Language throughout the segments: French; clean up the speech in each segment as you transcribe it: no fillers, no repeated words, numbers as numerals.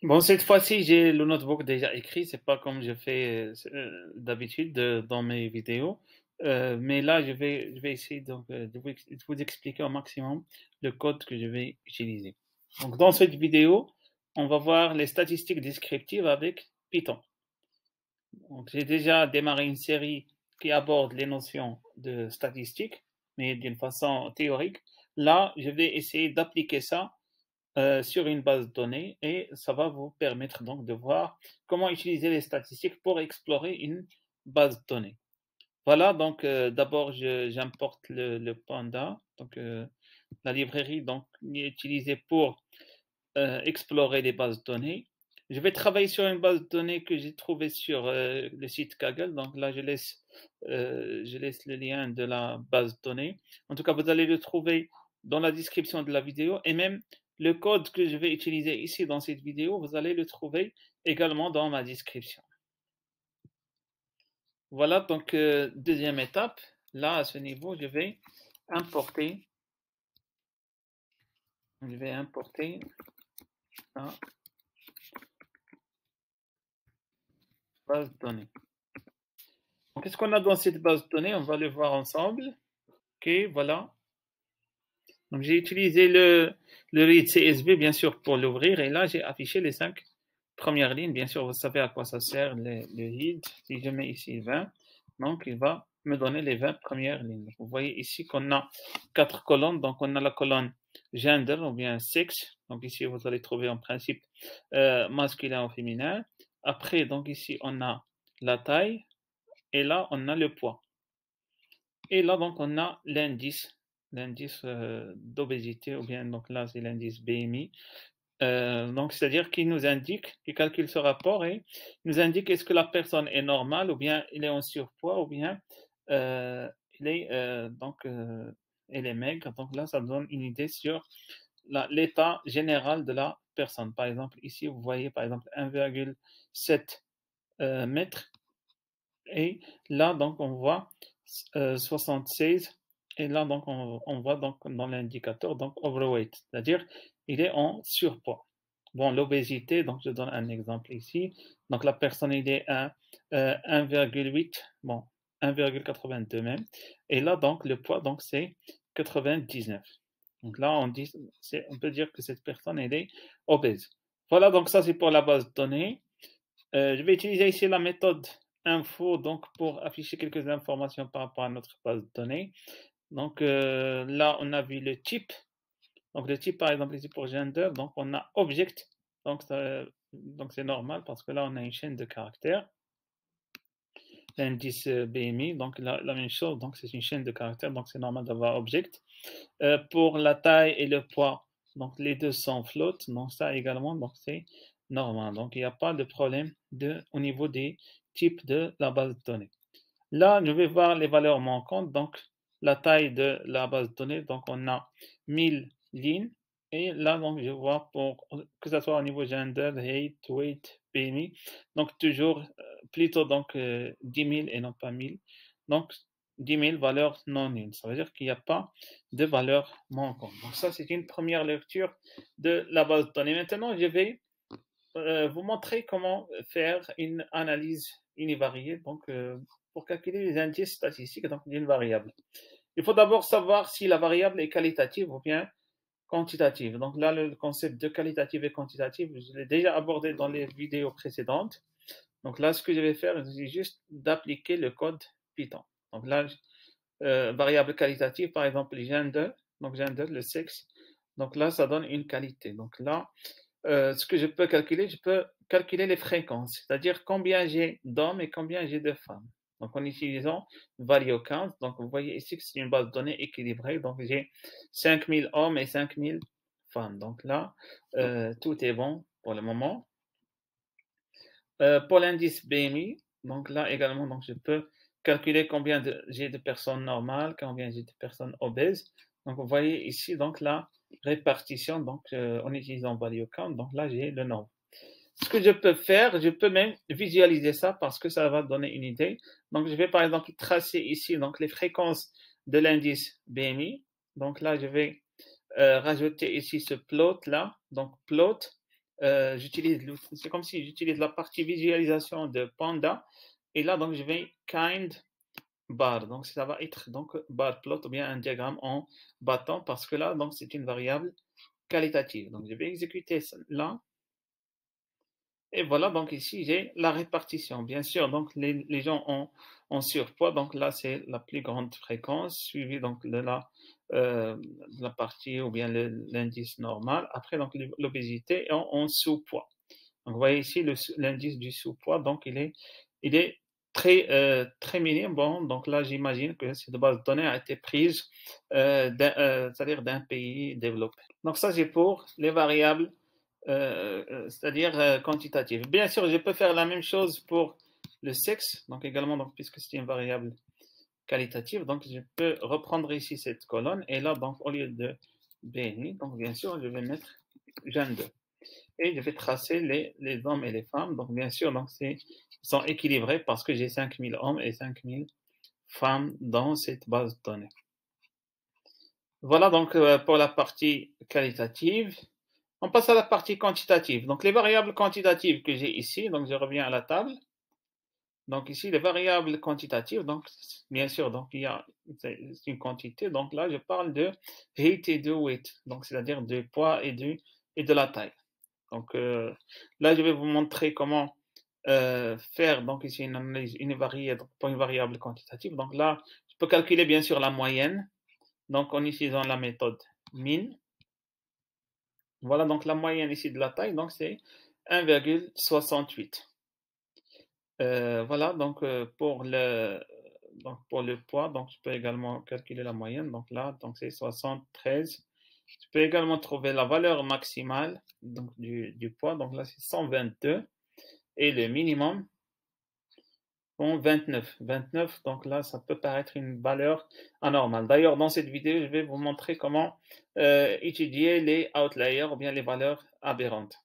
Bon, cette fois-ci, j'ai le notebook déjà écrit. C'est pas comme je fais d'habitude dans mes vidéos. Mais là, je vais essayer donc, de vous expliquer au maximum le code que je vais utiliser. Donc, dans cette vidéo, on va voir les statistiques descriptives avec Python. Donc, j'ai déjà démarré une série qui aborde les notions de statistiques, mais d'une façon théorique. Là, je vais essayer d'appliquer ça sur une base de données et ça va vous permettre donc de voir comment utiliser les statistiques pour explorer une base de données. Voilà, donc d'abord j'importe le Panda, donc la librairie donc utilisée pour explorer les bases de données. Je vais travailler sur une base de données que j'ai trouvée sur le site Kaggle. Donc là, je laisse le lien de la base de données. En tout cas, vous allez le trouver dans la description de la vidéo et même le code que je vais utiliser ici dans cette vidéo, vous allez le trouver également dans ma description. Voilà, donc deuxième étape. Là, à ce niveau, je vais importer la base de données. Donc, qu'est-ce qu'on a dans cette base de données? On va le voir ensemble. Ok, voilà. Donc, j'ai utilisé le read CSV, bien sûr, pour l'ouvrir. Et là, j'ai affiché les 5 premières lignes. Bien sûr, vous savez à quoi ça sert, le read. Si je mets ici 20, donc il va me donner les 20 premières lignes. Vous voyez ici qu'on a 4 colonnes. Donc, on a la colonne gender ou bien sexe. Donc, ici, vous allez trouver en principe masculin ou féminin. Après, donc ici, on a la taille. Et là, on a le poids. Et là, donc, on a l'indice d'obésité, ou bien, donc là, c'est l'indice BMI. Donc, c'est-à-dire qu'il nous indique, il calcule ce rapport et nous indique est-ce que la personne est normale, ou bien il est en surpoids, ou bien il est, elle est maigre. Donc là, ça donne une idée sur l'état général de la personne. Par exemple, ici, vous voyez, par exemple, 1,7 mètres. Et là, donc, on voit 76. Et là, donc, on voit donc dans l'indicateur, donc, overweight, c'est-à-dire il est en surpoids. Bon, l'obésité, donc, je donne un exemple ici. Donc, la personne, il est à 1,8, bon, 1,82 même. Et là, donc, le poids, donc, c'est 99. Donc là, on peut dire que cette personne, elle est obèse. Voilà, donc ça, c'est pour la base de données. Je vais utiliser ici la méthode info donc pour afficher quelques informations par rapport à notre base de données. Donc là, on a vu le type. Donc le type, par exemple, ici pour gender, donc on a object. Donc c'est normal parce que là, on a une chaîne de caractères. L'indice BMI, donc la même chose, donc c'est une chaîne de caractères, donc c'est normal d'avoir object. Pour la taille et le poids, donc les deux sont float, donc ça également, donc c'est normal. Donc il n'y a pas de problème au niveau des types de la base de données. Là, je vais voir les valeurs manquantes, donc la taille de la base de données, donc on a 1000 lignes. Et là, donc, je vois pour que ce soit au niveau gender, height, weight, BMI, donc toujours plutôt donc 10 000 et non pas 1000. Donc 10 000 valeurs non nulles. Ça veut dire qu'il n'y a pas de valeurs manquantes. Donc ça, c'est une première lecture de la base de données. Maintenant, je vais vous montrer comment faire une analyse univariée donc, pour calculer les indices statistiques d'une variable. Il faut d'abord savoir si la variable est qualitative ou bien quantitative. Donc là, le concept de qualitative et quantitative, je l'ai déjà abordé dans les vidéos précédentes. Donc là, ce que je vais faire, c'est juste d'appliquer le code Python. Donc là, variable qualitative, par exemple, gender, donc gender, le sexe. Donc là, ça donne une qualité. Donc là, ce que je peux calculer les fréquences, c'est-à-dire combien j'ai d'hommes et combien j'ai de femmes. Donc, en utilisant value count, donc vous voyez ici que c'est une base de données équilibrée. Donc, j'ai 5000 hommes et 5000 femmes. Donc là, tout est bon pour le moment. Pour l'indice BMI, donc là également, donc je peux calculer combien j'ai de personnes normales, combien j'ai de personnes obèses. Donc vous voyez ici donc la répartition donc en utilisant value count. Donc là j'ai le nombre. Ce que je peux faire, je peux même visualiser ça parce que ça va donner une idée. Donc je vais par exemple tracer ici donc les fréquences de l'indice BMI. Donc là je vais rajouter ici ce plot là. Donc plot c'est comme si j'utilise la partie visualisation de Panda. Et là, donc, je vais kind bar. Donc, ça va être donc bar plot ou bien un diagramme en bâton parce que là, donc, c'est une variable qualitative. Donc, je vais exécuter là. Et voilà, donc ici, j'ai la répartition. Bien sûr, donc les gens ont surpoids. Donc là, c'est la plus grande fréquence, suivie donc de la partie ou bien l'indice normal. Après, donc l'obésité en sous-poids. Donc, vous voyez ici l'indice du sous-poids. Donc, il est très minime. Bon, donc là, j'imagine que cette base de données a été prise, c'est-à-dire d'un pays développé. Donc, ça, c'est pour les variables c'est-à-dire quantitative. Bien sûr, je peux faire la même chose pour le sexe, donc également, donc, puisque c'est une variable qualitative, donc je peux reprendre ici cette colonne, et là, donc, au lieu de BNI, donc bien sûr, je vais mettre gender. Et je vais tracer les hommes et les femmes, donc bien sûr, donc ils sont équilibrés parce que j'ai 5000 hommes et 5000 femmes dans cette base de données. Voilà donc pour la partie qualitative. On passe à la partie quantitative. Donc, les variables quantitatives que j'ai ici, donc je reviens à la table. Donc, ici, les variables quantitatives, donc, bien sûr, donc, c'est une quantité. Donc, là, je parle de height et de weight. Donc, c'est-à-dire du poids et de la taille. Donc, là, je vais vous montrer comment faire, donc, ici, une analyse pour une variable quantitative. Donc, là, je peux calculer, bien sûr, la moyenne. Donc, en utilisant la méthode min. Voilà donc la moyenne ici de la taille, donc c'est 1,68. Voilà donc pour le poids, donc je peux également calculer la moyenne. Donc là, donc c'est 73. Je peux également trouver la valeur maximale donc du poids. Donc là, c'est 122 et le minimum, bon, 29. 29, donc là, ça peut paraître une valeur anormale. D'ailleurs, dans cette vidéo, je vais vous montrer comment étudier les outliers ou bien les valeurs aberrantes.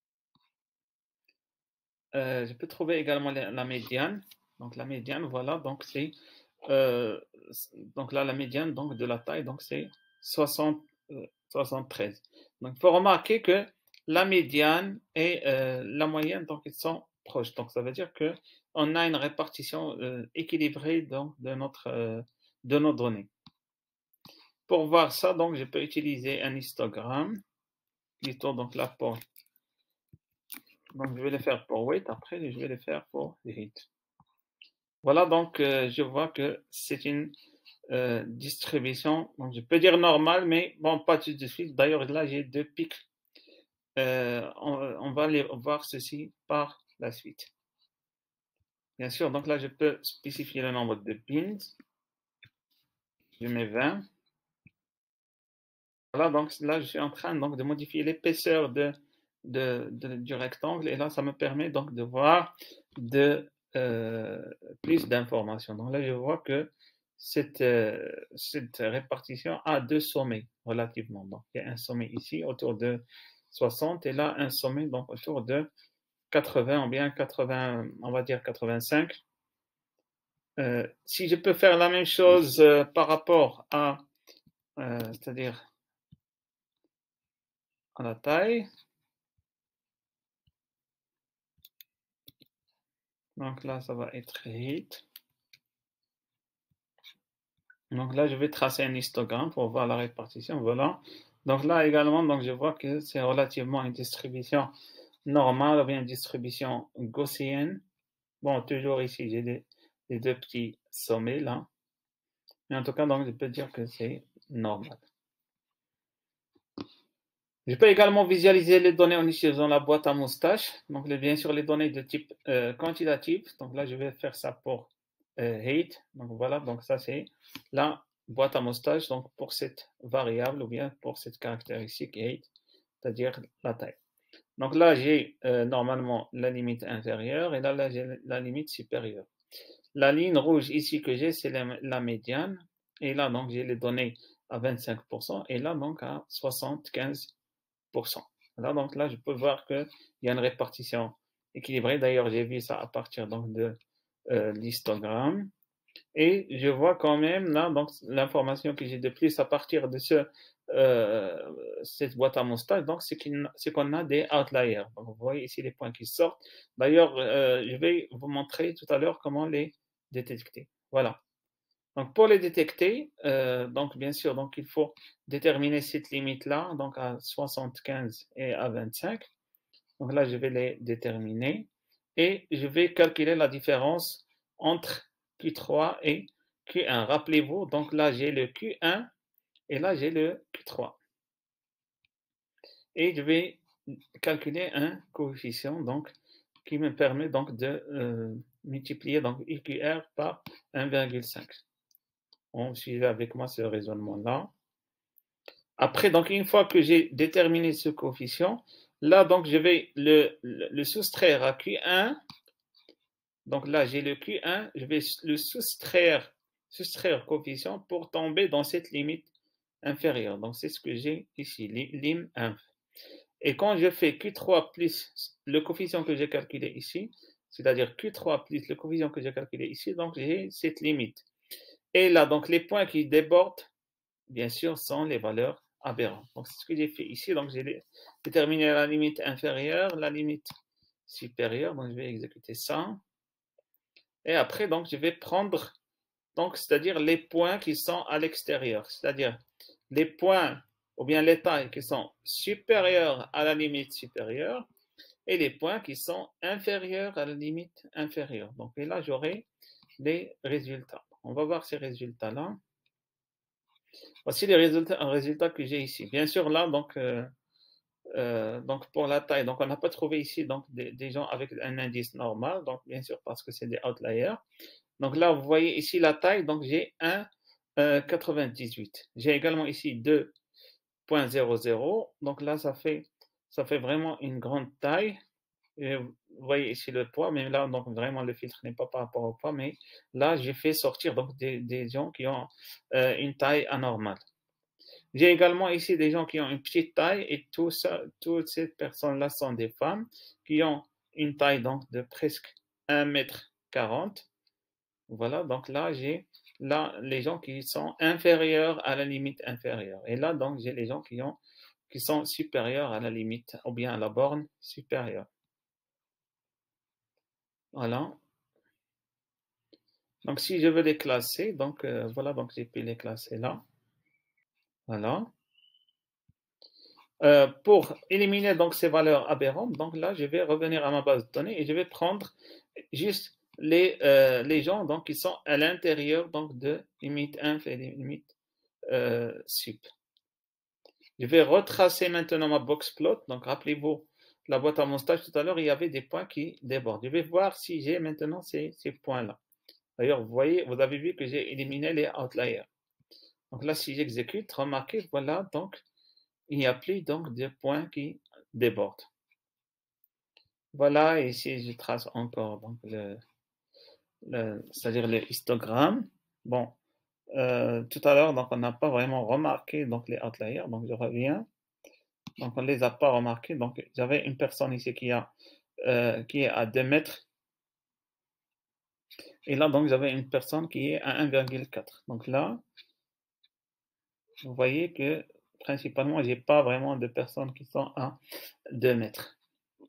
Je peux trouver également la médiane. Donc la médiane, voilà, donc c'est donc là la médiane donc de la taille, donc c'est 73. Donc il faut remarquer que la médiane et la moyenne, donc ils sont proches. Donc ça veut dire que on a une répartition équilibrée donc de nos données. Pour voir ça, donc je peux utiliser un histogramme, plutôt donc là pour donc je vais le faire pour weight, après je vais le faire pour height. Voilà, donc je vois que c'est une distribution, donc je peux dire normale, mais bon, pas tout de suite. D'ailleurs, là, j'ai deux pics. On va aller voir ceci par la suite. Bien sûr, donc là, je peux spécifier le nombre de pins. Je mets 20. Voilà, donc là, je suis en train donc, de modifier l'épaisseur du rectangle. Et là, ça me permet donc de voir plus d'informations. Donc là, je vois que cette répartition a deux sommets relativement. Donc, il y a un sommet ici autour de 60 et là, un sommet donc autour de 80 ou bien 80, on va dire 85. Si je peux faire la même chose par rapport à, c'est-à-dire à la taille. Donc là, ça va être height. Donc là, je vais tracer un histogramme pour voir la répartition. Voilà. Donc là également, donc je vois que c'est relativement une distribution normale ou bien une distribution gaussienne. Bon, toujours ici, j'ai les deux petits sommets là. Mais en tout cas, donc je peux dire que c'est normal. Je peux également visualiser les données en utilisant la boîte à moustache. Donc bien sûr, les données de type quantitatif. Donc là, je vais faire ça pour height. Donc voilà, donc ça c'est la boîte à moustache donc pour cette variable ou bien pour cette caractéristique height, c'est-à-dire la taille. Donc là, j'ai normalement la limite inférieure et là j'ai la limite supérieure. La ligne rouge ici que j'ai, c'est la médiane. Et là, donc, j'ai les données à 25% et là, donc, à 75%. Là, donc, là, je peux voir qu'il y a une répartition équilibrée. D'ailleurs, j'ai vu ça à partir donc, de l'histogramme. Et je vois quand même là, donc l'information que j'ai de plus à partir de cette boîte à moustache, donc c'est qu'on a des outliers. Donc, vous voyez ici les points qui sortent. D'ailleurs, je vais vous montrer tout à l'heure comment les détecter. Voilà. Donc pour les détecter, donc bien sûr, donc il faut déterminer cette limite-là, donc à 75 et à 25. Donc là, je vais les déterminer et je vais calculer la différence entre Q3 et Q1. Rappelez-vous, donc là, j'ai le Q1 et là, j'ai le Q3. Et je vais calculer un coefficient donc, qui me permet donc de multiplier donc IQR par 1,5. On suit avec moi ce raisonnement-là. Après, donc, une fois que j'ai déterminé ce coefficient, là, donc, je vais le soustraire à Q1. Donc là, j'ai le Q1, je vais le soustraire coefficient pour tomber dans cette limite inférieure. Donc, c'est ce que j'ai ici, lim 1. Et quand je fais Q3 plus le coefficient que j'ai calculé ici, c'est-à-dire Q3 plus le coefficient que j'ai calculé ici, donc j'ai cette limite. Et là, donc, les points qui débordent, bien sûr, sont les valeurs aberrantes. Donc, c'est ce que j'ai fait ici. Donc, j'ai déterminé la limite inférieure, la limite supérieure. Donc, je vais exécuter ça. Et après, donc, je vais prendre, donc, c'est-à-dire les points qui sont à l'extérieur. C'est-à-dire les points ou bien les tailles qui sont supérieures à la limite supérieure et les points qui sont inférieurs à la limite inférieure. Donc, et là, j'aurai les résultats. On va voir ces résultats-là. Voici les résultats que j'ai ici. Bien sûr, là, donc pour la taille, donc on n'a pas trouvé ici donc des gens avec un indice normal, donc bien sûr parce que c'est des outliers. Donc là, vous voyez ici la taille, donc j'ai 1,98. J'ai également ici 2,00. Donc là, ça fait vraiment une grande taille. Et vous voyez ici le poids, mais là, donc vraiment le filtre n'est pas par rapport au poids, mais là, j'ai fait sortir donc des gens qui ont une taille anormale. J'ai également ici des gens qui ont une petite taille et toutes ces personnes-là sont des femmes qui ont une taille donc de presque 1,40 m. Voilà, donc là, j'ai les gens qui sont inférieurs à la limite inférieure. Et là, donc, j'ai les gens qui sont supérieurs à la limite ou bien à la borne supérieure. Voilà. Donc, si je veux les classer, donc voilà, donc j'ai pu les classer là. Voilà. Pour éliminer donc ces valeurs aberrantes, donc là, je vais revenir à ma base de données et je vais prendre juste les gens donc, qui sont à l'intérieur donc, de limite inf et limite sup. Je vais retracer maintenant ma box plot. Donc, rappelez-vous, la boîte à moustache, tout à l'heure, il y avait des points qui débordent. Je vais voir si j'ai maintenant ces points-là. D'ailleurs, vous voyez, vous avez vu que j'ai éliminé les outliers. Donc là, si j'exécute, remarquez, voilà, donc, il n'y a plus donc de points qui débordent. Voilà, et ici, je trace encore donc c'est-à-dire le histogramme. Bon, tout à l'heure, donc, on n'a pas vraiment remarqué donc, les outliers. Donc, je reviens. Donc, on ne les a pas remarqués. Donc, j'avais une personne ici qui est à 2 mètres. Et là, donc, j'avais une personne qui est à 1,4. Donc là, vous voyez que principalement, je n'ai pas vraiment de personnes qui sont à 2 mètres.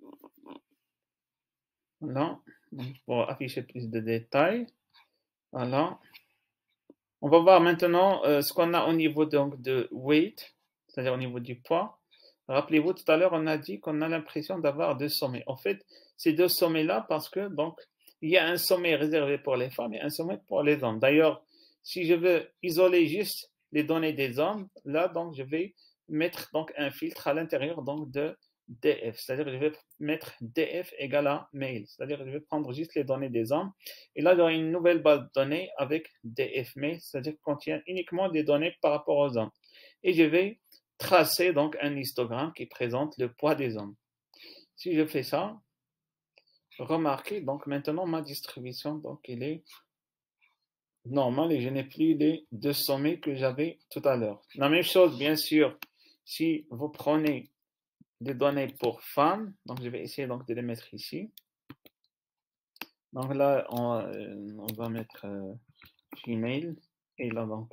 Voilà. Donc, pour afficher plus de détails. Voilà. On va voir maintenant ce qu'on a au niveau donc, de weight, c'est-à-dire au niveau du poids. Rappelez-vous, tout à l'heure, on a dit qu'on a l'impression d'avoir 2 sommets. En fait, ces 2 sommets-là, parce que donc, il y a un sommet réservé pour les femmes et un sommet pour les hommes. D'ailleurs, si je veux isoler juste les données des hommes, là, donc, je vais mettre donc un filtre à l'intérieur donc de DF, c'est-à-dire que je vais mettre DF égale à mail, c'est-à-dire que je vais prendre juste les données des hommes et là j'aurai une nouvelle base de données avec DF mail, c'est-à-dire qui contient uniquement des données par rapport aux hommes et je vais tracer donc un histogramme qui présente le poids des hommes. Si je fais ça, remarquez donc maintenant ma distribution donc elle est normale et je n'ai plus les 2 sommets que j'avais tout à l'heure. La même chose bien sûr si vous prenez des données pour femmes. Donc, je vais essayer donc de les mettre ici. Donc là, on va mettre female, et là donc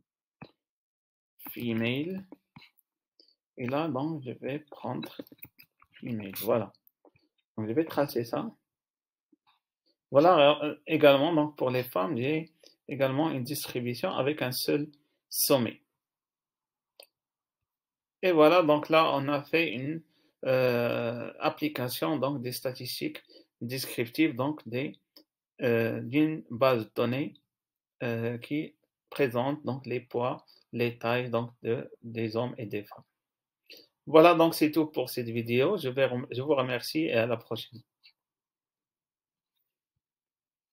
female, et là donc je vais prendre female, voilà. Donc je vais tracer ça. Voilà, également donc pour les femmes, j'ai également une distribution avec un seul sommet. Et voilà, donc là on a fait une application donc des statistiques descriptives donc d'une base de données qui présente donc les poids, les tailles donc des hommes et des femmes. Voilà, donc c'est tout pour cette vidéo. Je vous remercie et à la prochaine.